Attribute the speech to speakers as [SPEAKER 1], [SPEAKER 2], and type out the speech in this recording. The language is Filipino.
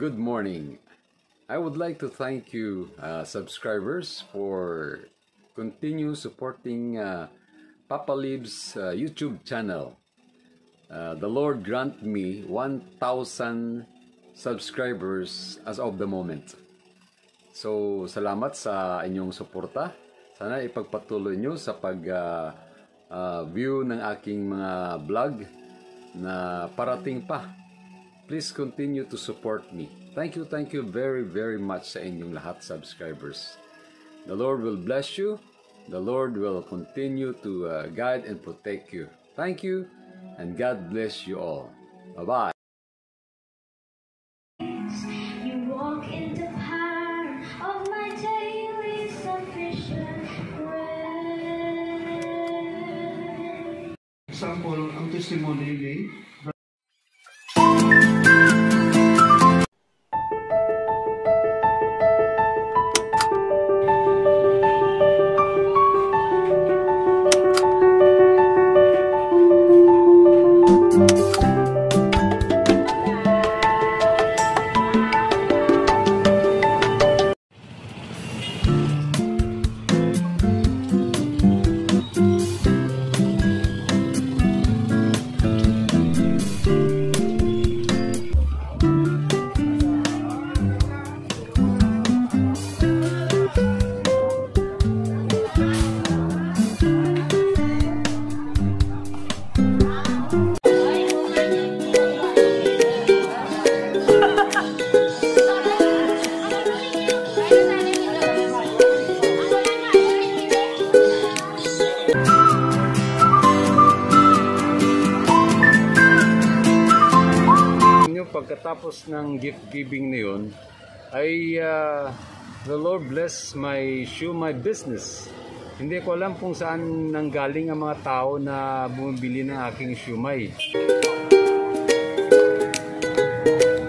[SPEAKER 1] Good morning. I would like to thank you, subscribers, for continue supporting Papa Lib's YouTube channel. The Lord grant me 1,000 subscribers as of the moment. So, salamat sa inyong suporta. Sana ipagpatuloy nyo sa pag-view ng aking mga vlog na parating pa. Please continue to support me. Thank you very much sa inyong lahat, subscribers. The Lord will bless you. The Lord will continue to guide and protect you. Thank you, and God bless you all. Bye-bye.
[SPEAKER 2] You walk in the power of my daily sufficient grace.
[SPEAKER 3] Example, ang testimony ni pagkatapos ng gift giving na yun ay the Lord bless my business. Hindi ko alam kung saan nanggaling ang mga tao na bumibili ng aking siumay.